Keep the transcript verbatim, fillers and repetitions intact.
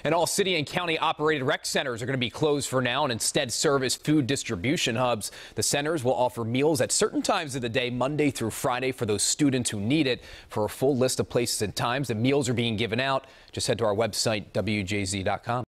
And all city and county operated rec centers are going to be closed for now and instead serve as food distribution hubs. The centers will offer meals at certain times of the day, Monday through Friday, for those students who need it. For a full list of places and times the meals are being given out, just head to our website, W J Z dot com.